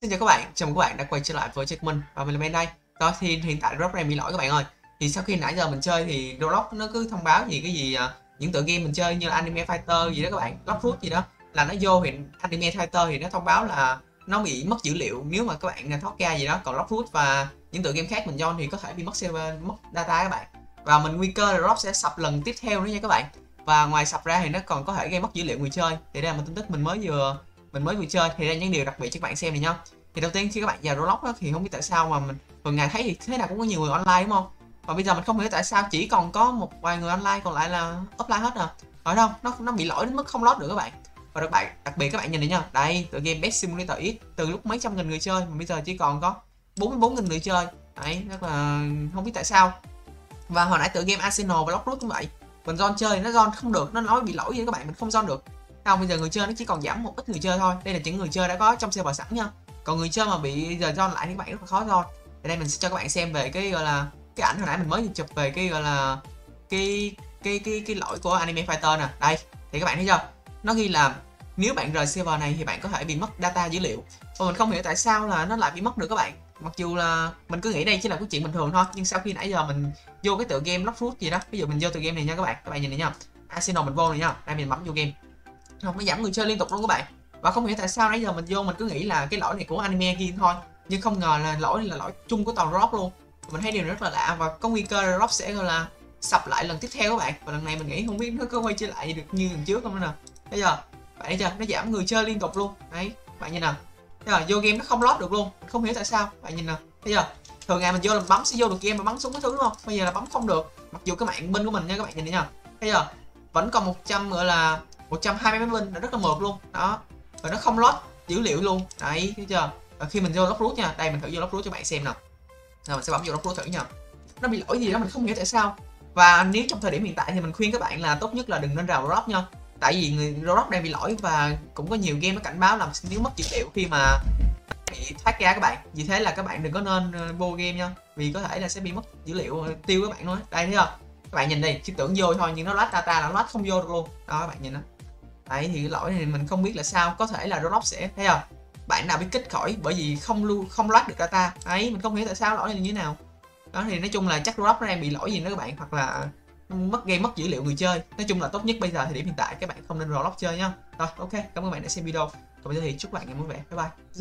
Xin chào các bạn, chào mừng các bạn đã quay trở lại với chơi của mình và mình là Ben đây. Rồi thì hiện tại Roblox đang bị lỗi các bạn ơi. Thì sau khi nãy giờ mình chơi thì Roblox nó cứ thông báo gì cái gì những tựa game mình chơi như là Anime Fighter gì đó các bạn, Bloxroot gì đó là nó vô hiện Anime Fighter thì nó thông báo là nó bị mất dữ liệu nếu mà các bạn thoát ra gì đó, còn Bloxroot và những tựa game khác mình join thì có thể bị mất server, mất data các bạn. Và mình nguy cơ là Roblox sẽ sập lần tiếp theo nữa nha các bạn. Và ngoài sập ra thì nó còn có thể gây mất dữ liệu người chơi. Thì đây là một tin tức mình mới vừa chơi thì đây là những điều đặc biệt cho các bạn xem này nha. Thì đầu tiên khi các bạn vào Roblox á, thì không biết tại sao mà mình thường ngày thấy thì thế nào cũng có nhiều người online đúng không, và bây giờ mình không hiểu tại sao chỉ còn có một vài người online còn lại là offline hết à. Ở đâu nó bị lỗi đến mức không load được các bạn. Và đặc biệt các bạn nhìn này nha, đây tựa game Best Simulator X từ lúc mấy trăm nghìn người chơi mà bây giờ chỉ còn có 44.000 người chơi đấy, rất là không biết tại sao. Và hồi nãy tựa game Arsenal và Bloxroot cũng vậy, mình join chơi nó join không được, nó nói bị lỗi vậy các bạn, mình không join được. Không, bây giờ người chơi nó chỉ còn giảm một ít người chơi thôi, đây là những người chơi đã có trong server sẵn nha, còn người chơi mà bị giờ join lại thì các bạn rất là khó join. Thì đây mình sẽ cho các bạn xem về cái gọi là cái ảnh hồi nãy mình mới chụp về cái gọi là cái lỗi của Anime Fighter nè. Đây thì các bạn thấy chưa, nó ghi là nếu bạn rời server này thì bạn có thể bị mất data dữ liệu, và mình không hiểu tại sao là nó lại bị mất được các bạn. Mặc dù là mình cứ nghĩ đây chỉ là cái chuyện bình thường thôi, nhưng sau khi nãy giờ mình vô cái tựa game Bloxroot gì đó, ví dụ mình vô tựa game này nha các bạn nhìn này nha, Arsenal mình vô này nha, đây mình bấm vô game không, nó giảm người chơi liên tục luôn các bạn. Và không hiểu tại sao nãy giờ mình vô mình cứ nghĩ là cái lỗi này của anime game thôi, nhưng không ngờ là lỗi chung của toàn Roblox luôn. Mình thấy điều này rất là lạ và có nguy cơ Roblox sẽ gọi là sập lại lần tiếp theo các bạn. Và lần này mình nghĩ không biết nó có quay trở lại được như lần trước không nữa nè. Bây giờ bạn thấy chưa, nó giảm người chơi liên tục luôn đấy, bạn nhìn nè. Bây giờ vô game nó không load được luôn, mình không hiểu tại sao, bạn nhìn nè. Bây giờ thường ngày mình vô là bấm sẽ vô được game mà bắn súng cái thứ đúng không, bây giờ là bấm không được, mặc dù cái mạng bên của mình nha các bạn nhìn này nha. Bây giờ vẫn còn 100 gọi là 120 máy binh là rất là mượt luôn đó, và nó không load dữ liệu luôn đấy, thấy chưa. Và khi mình vô Bloxroot nha, đây mình thử vô Bloxroot cho bạn xem nào. Rồi mình sẽ bấm vô Bloxroot thử nha, nó bị lỗi gì đó mình không hiểu tại sao. Và nếu trong thời điểm hiện tại thì mình khuyên các bạn là tốt nhất là đừng nên rào Roblox nha, tại vì người Roblox đang bị lỗi và cũng có nhiều game nó cảnh báo là nếu mất dữ liệu khi mà bị thoát ra các bạn. Vì thế là các bạn đừng có nên vô game nha, vì có thể là sẽ bị mất dữ liệu tiêu các bạn luôn. Đây thấy không, các bạn nhìn đi, chỉ tưởng vô thôi nhưng nó load data là load không vô được luôn đó, các bạn nhìn đó. Đấy thì cái lỗi này mình không biết là sao, có thể là Roblox sẽ thấy không, bạn nào bị kích khỏi bởi vì không load được data ấy, mình không hiểu tại sao lỗi này như thế nào đó. Thì nói chung là chắc Roblox nó đang bị lỗi gì đó các bạn, hoặc là gây mất dữ liệu người chơi. Nói chung là tốt nhất bây giờ thời điểm hiện tại các bạn không nên Roblox chơi nhá. Rồi ok, cảm ơn bạn đã xem video, còn bây giờ thì chúc bạn ngày vui vẻ, bye bye.